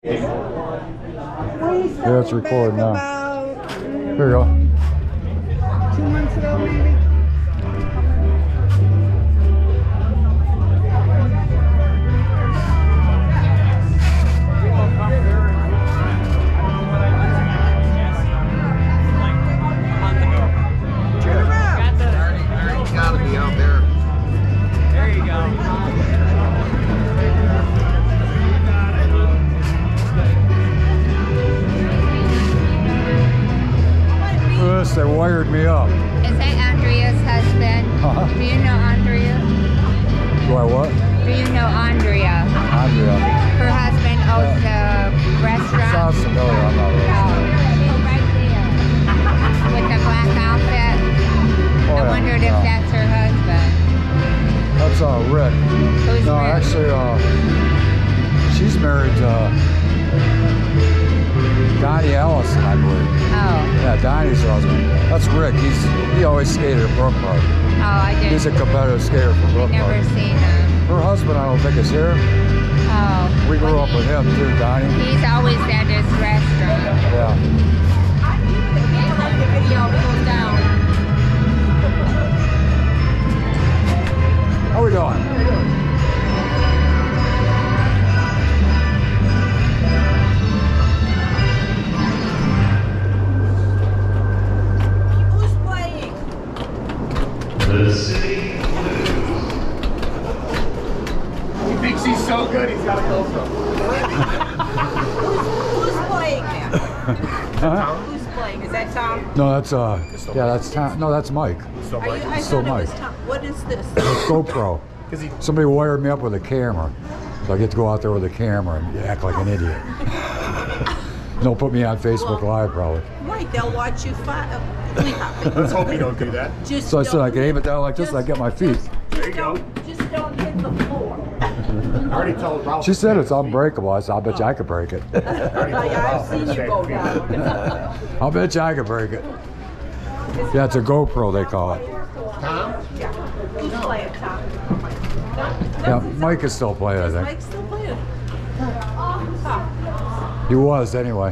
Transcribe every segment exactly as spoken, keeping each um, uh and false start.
Yeah, it's recording now. Here you go. Two months ago, maybe. Gotta be out there. There you go. This, they wired me up. Is that Andrea's husband? Uh-huh. Do you know Andrea? Do I what? Do you know Andrea? Andrea. Her husband owns the restaurant. Sounds familiar, I'm not really Oh, she's right there. With the black outfit. Oh, I yeah. wondered if No. that's her husband. That's uh, Rick. Who's no, Rick? actually, uh, she's married to uh, Donnie Allison, I believe. Oh. Yeah, Donnie's her husband. That's Rick. He's he always skated at Brook Park. Oh, I didn't. He's a competitive skater from Brook Never Park. seen him. Her husband, I don't think, is here. Oh. We grew Well, up with him too, Donnie. He's always at this restaurant. Yeah. The video goes down. How we doing? Who's playing? The City Blues. He thinks he's so good, he's got a GoPro. Who's playing now? Huh? Who's playing? Is that Tom? No, that's uh, yeah, that's Tom. No, that's Mike. So Are you, I Still thought it was Mike. Tom. What is this? GoPro. he, Somebody wired me up with a camera, so I get to go out there with a camera and act like an idiot. They'll put me on Facebook Well- Live probably. Right, they'll watch you fight. Uh, flea hopping. let's hope you don't do that. Just So I said I don't- can aim it down like this and I get my feet. There you go. Just don't hit the floor. I already told Ralph. She said it's unbreakable. I said, I'll bet you I could break it. I already told I've Ralph seen to you stay go with me. down. I'll bet you I could break it. Yeah, it's a GoPro they call it. Tom? Who's playing, Tom? Yeah, Mike is still playing, I Is think. Mike still playing? Oh. He was anyway.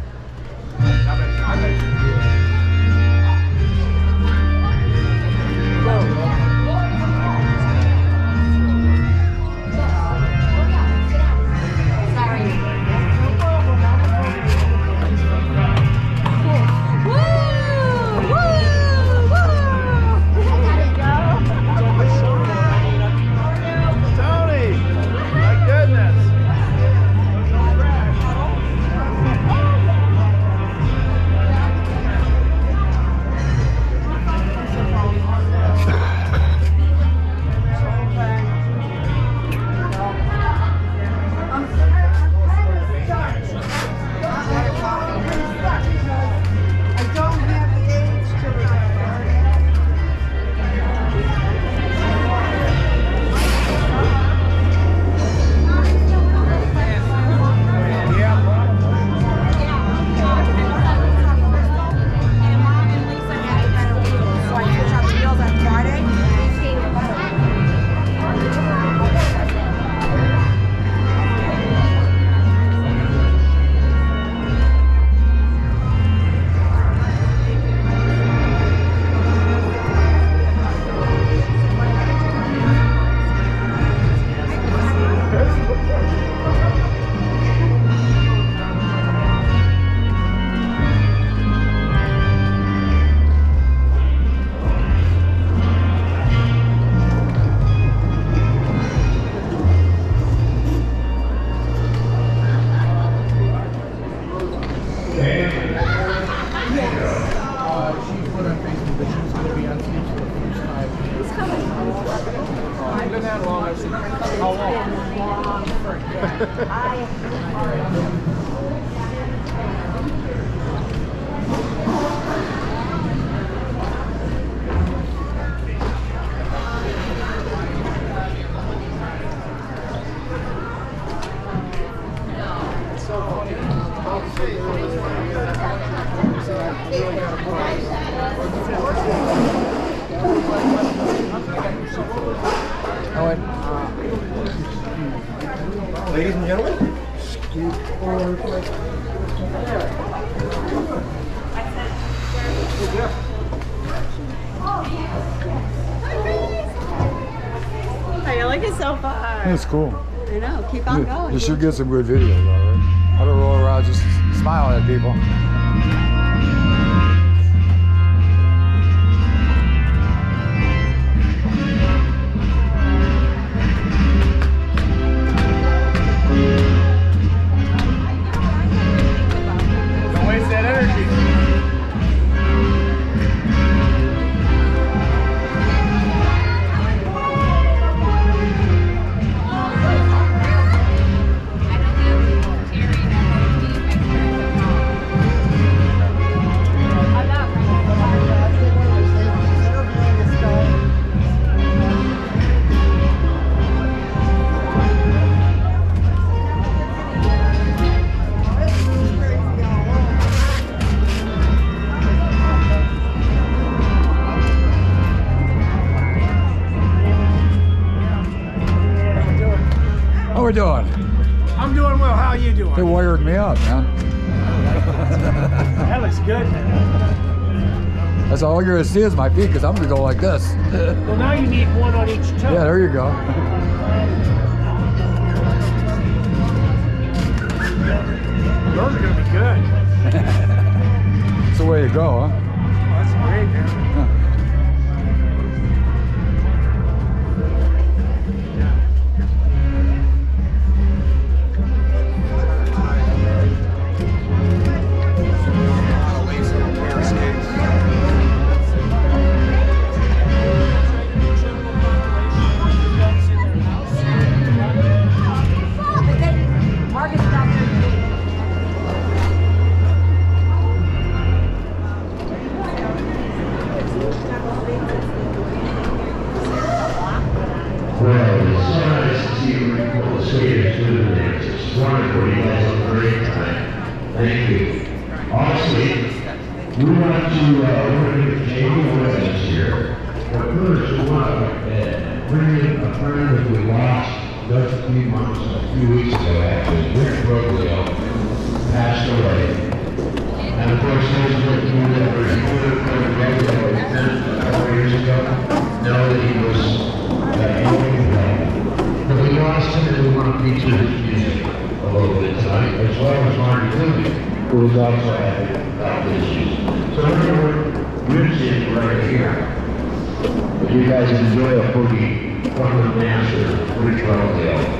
Tony! My goodness! Ladies and gentlemen, How you looking so far? It's cool. I know. Keep on You, going. you should get some good videos, all right? I don't roll around just smiling at people. Don't waste that energy. How we doing? I'm doing well. How are you doing? They wired me up, man. That looks good, man. That's all you're gonna see is my feet, because I'm gonna go like this. Well, now you need one on each toe. Yeah, there you go. Those are going to be good. That's the way to go, huh? Oh, that's great, man. Well, it's so nice to see you recall the skaters doing the dance. It's wonderful. You guys look great tonight. Thank you. Honestly, we want to, uh, we're going to get Jamie with us here. But first, we want to uh, bring in a friend that we lost just a few months, a few weeks ago, actually. Rick Broglio passed away. And of course, those of you that were here for the Broglio event a couple years ago know that he was but we lost him and we want to feature his music a little bit tonight, as well as Marty Clooney, who was also having health issues. So we're going to work music right here. But you guys enjoy a boogie from the master, Rick Broglio.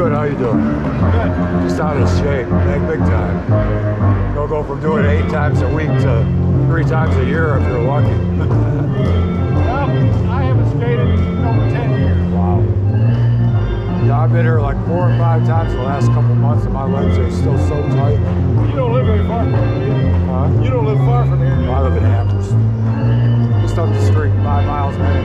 good. How you doing? Good. Just out of shape, big, big time. You'll go from doing it eight times a week to three times a year if you're lucky. Well, I haven't skated in over ten years. Wow. Yeah, I've been here like four or five times the last couple months, and my legs are still so tight. You don't live very far from here, do you? Huh? You don't live far from here. I live in Amherst. Just up the street, five miles away.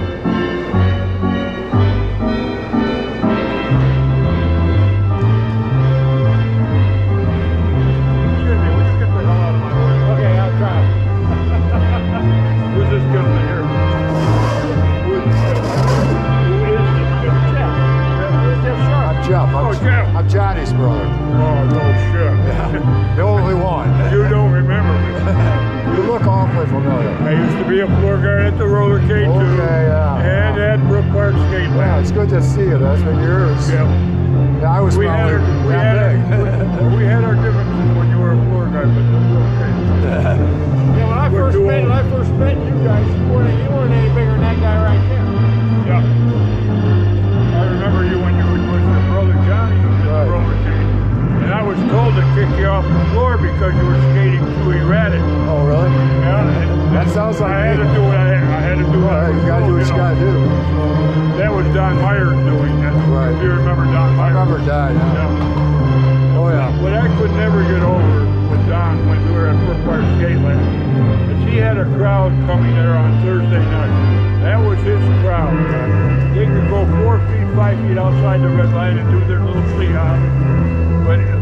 Excuse me, will you get the hell out of my way? Okay, I'll try. Who's this gentleman here? Who is this gentleman? Who is this gentleman? Jeff. Jeff Sharp. I'm Jeff. I'm, Oh, Jeff. I'm Johnny's brother. Oh, no shit. The only one. You don't remember me. You look awfully familiar. I used to be a floor guard at the roller skate too. Okay, yeah. And at Brook Park Skate Yeah, Land. it's good to see you. That's been years. Yeah. Yeah, I was We had, probably our, we, that had big. our, we, we had our differences when you were a floor guard, but that's okay. Yeah, when I We're first doing- met, when I first met you guys, you weren't, you weren't any bigger than that guy right there. Yeah. I remember you when you were with your brother Johnny on the Right. roller skate. And I was told to kick you off the floor because you were skating too erratic. Oh, really? Yeah, and That sounds like I had me. to do what I had, I had to do what I Well, was you gotta do told, what you know. gotta do. That was Don Myers doing that. Right. If you remember Don I Myers. remember that, yeah. Yeah. Oh, yeah. What I could never get over with Don when we were at Brook Park Skate Land is he had a crowd coming there on Thursday night. That was his crowd. They could go four feet, five feet outside the red line and do their little FLEA HOP. But